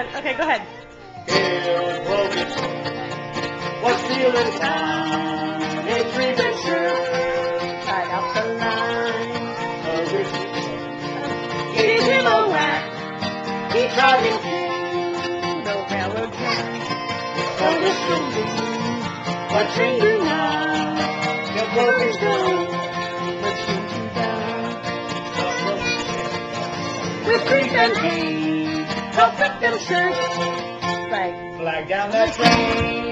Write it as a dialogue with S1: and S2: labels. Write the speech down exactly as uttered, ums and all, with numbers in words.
S1: again. Okay, go ahead.
S2: It was stealing time. A three-bit shirt.
S1: Tied up the line.
S2: A rich gave him a whack. He tried to kill
S1: The railroad track.
S2: for the stringing. What finger now? The broken stone.
S1: Let's shoot you down.
S2: With grief and pain, the victim shirt.
S1: Flag.
S2: Flag down the train.